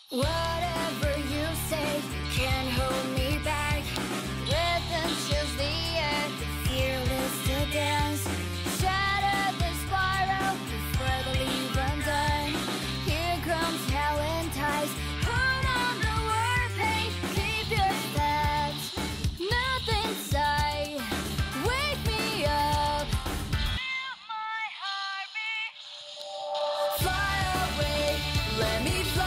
Whatever you say can't hold me back. Rhythm chills the air, fearless to dance. Shatter the spiral before the leave undone. Here comes hell and ties. Put on the warpaint, keep your stance. Nothing inside, wake me up. Feel my heartbeat. Fly away, let me fly.